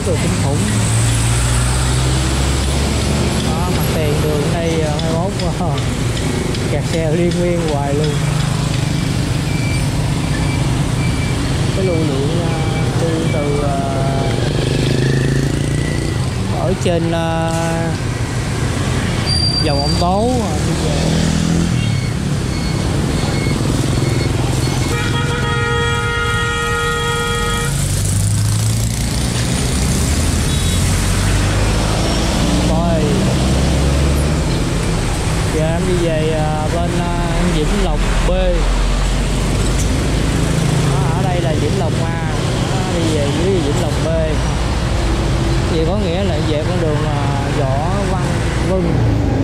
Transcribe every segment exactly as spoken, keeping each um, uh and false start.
rất là kinh khủng. Đó, mặt tiền đường đây hai mươi mốt wow, kẹt xe liên miên hoài luôn. Cái lưu lượng đi từ ở trên dòng ông Tố đi về. Rồi giờ em đi về bên Vĩnh Lộc B. Đó, ở đây là Vĩnh Lộc A. Đó, đi về dưới Vĩnh Lộc B. Vậy có nghĩa là về con đường Võ Văn Vân.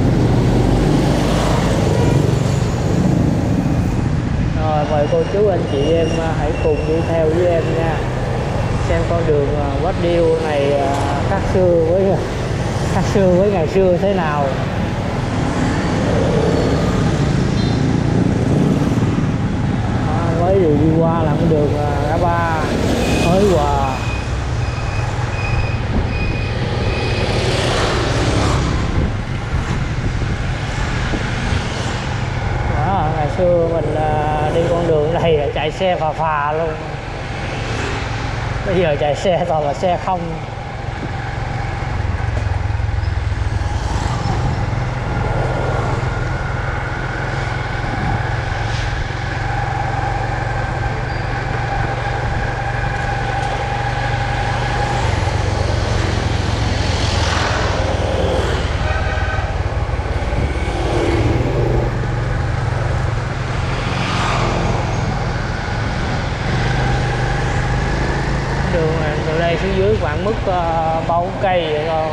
Rồi mời cô chú anh chị em hãy cùng đi theo với em nha, xem con đường Vách Điêu này khác xưa với khác xưa với ngày xưa thế nào. À, mới đi qua là con đường ngã ba Thới Hòa. Ngày xưa mình đi con đường này chạy xe phà phà luôn, bây giờ chạy xe toàn là xe không. Xuống dưới khoảng mức uh, ba bốn cây vậy thôi.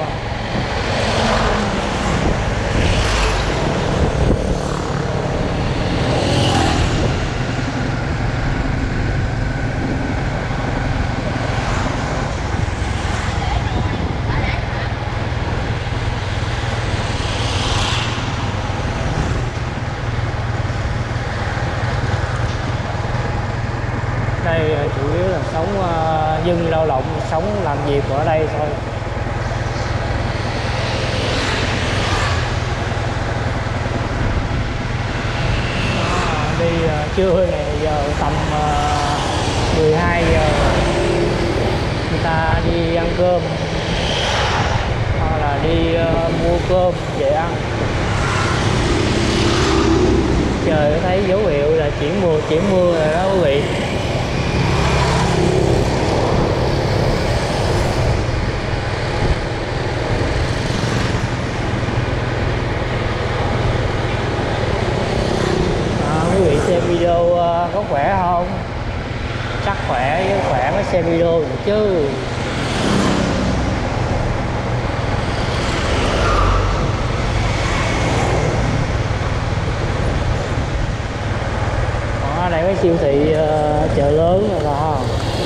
Đây chủ yếu là sống uh, dân lao động sống làm việc ở đây thôi. À, đi uh, trưa này giờ tầm uh, mười hai giờ người ta đi ăn cơm hoặc là đi uh, mua cơm về ăn. Trời thấy dấu hiệu là chuyển mùa chuyển mưa rồi đó quý vị. Xem video uh, có khỏe không? Chắc khỏe, chứ khỏe mới xem video được chứ. Ở đây có siêu thị uh, chợ lớn rồi đó.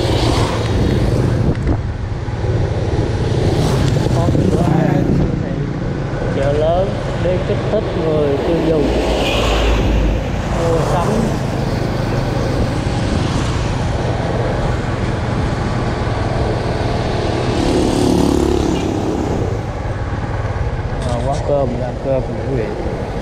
Có cái siêu thị chợ lớn để kích thích người tiêu dùng mua sắm. À, quán cơm, ăn cơm quý vị.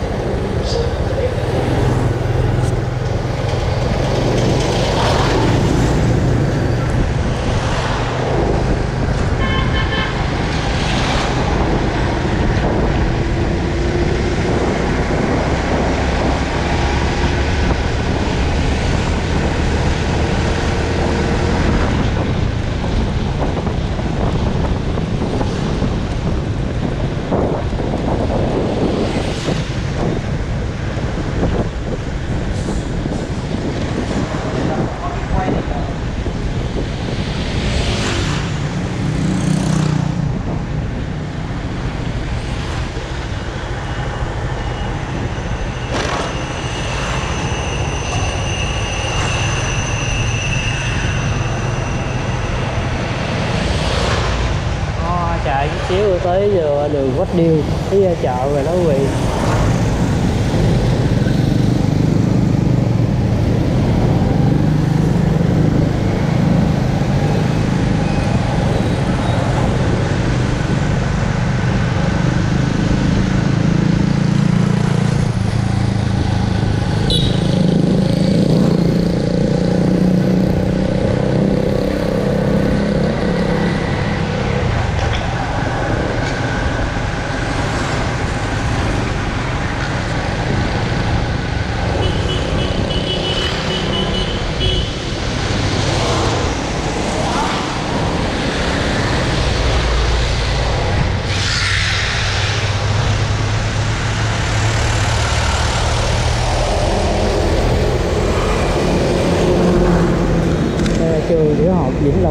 xíu tới giờ đường Vách Điêu tới chợ rồi đó quý vị.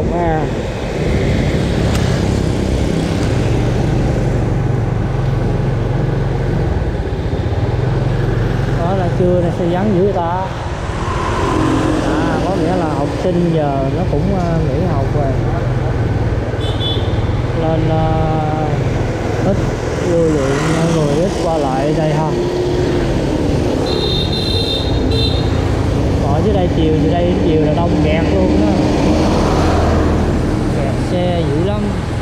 nha. Đó là trưa này sẽ vắng dữ ta. À, có nghĩa là học sinh giờ nó cũng uh, nghỉ học rồi, nên uh, ít lưu lượng người ít qua lại đây ha. Ở dưới đây chiều dưới đây chiều là đông kẹt luôn đó, kẹt xe dữ lắm.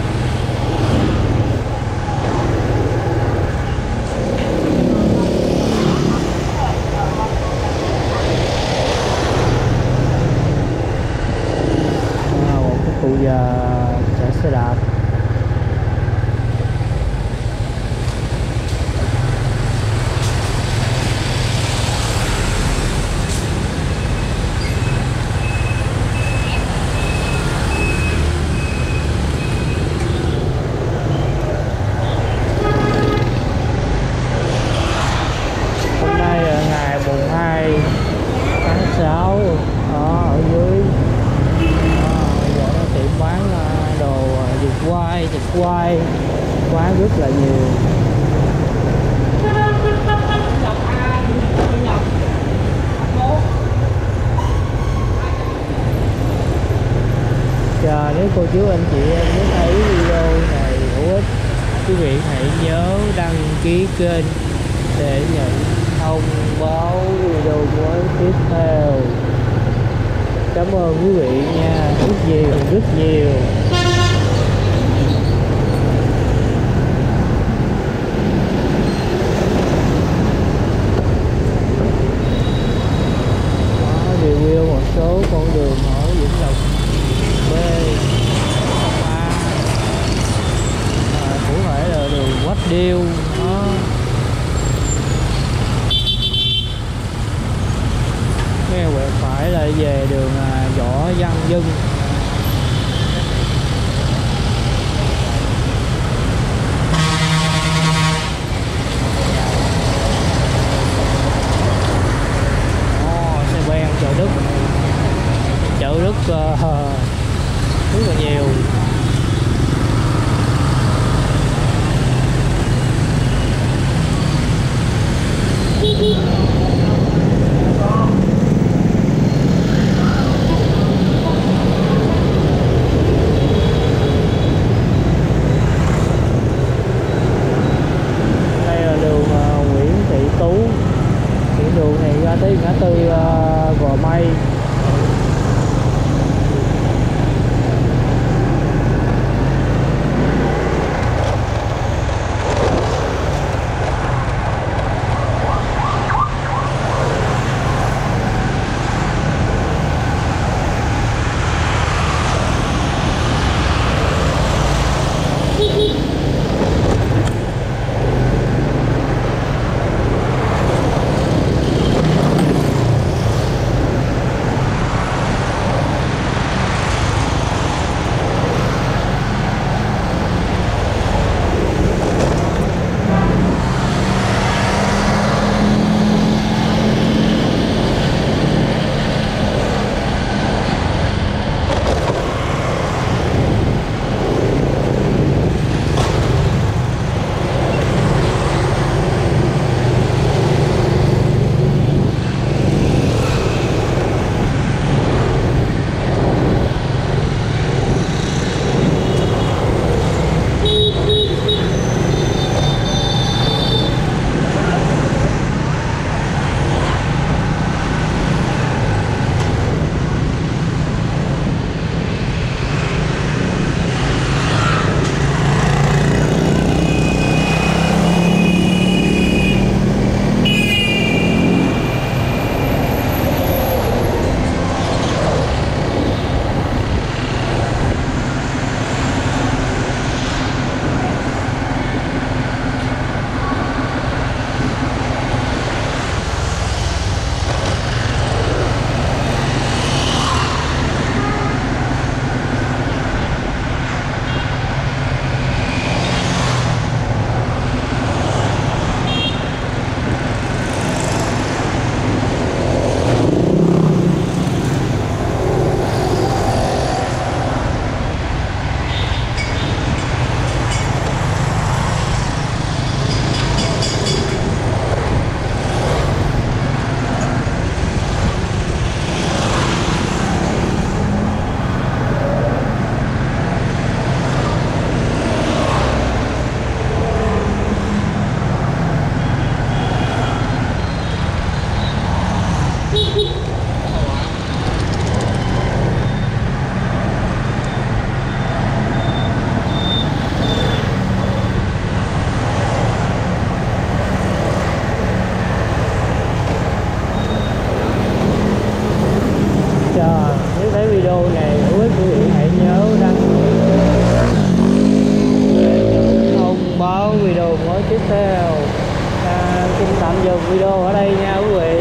À, một cái cụ già chạy xe đạp. Quay quán rất là nhiều. Chờ nếu cô chú anh chị em muốn thấy video này hữu ích, quý vị hãy nhớ đăng ký kênh để nhận thông báo video mới tiếp theo. Cảm ơn quý vị nha, rất nhiều rất nhiều. Review một số con đường ở Vĩnh Lộc B, A, à, cụ thể là đường Quách Điêu đó. Nghe quẹo phải là về đường à, Võ Văn Dân. Chợ Đức, chợ Đức uh, rất là nhiều. Đây là đường uh, Nguyễn Thị Tú. Cái đường này ra tới ngã tư uh, Gò Mây. nếu thấy video này hữu ích quý vị hãy nhớ đăng ký thông báo video mới tiếp theo. À, xin tạm dừng video ở đây nha quý vị.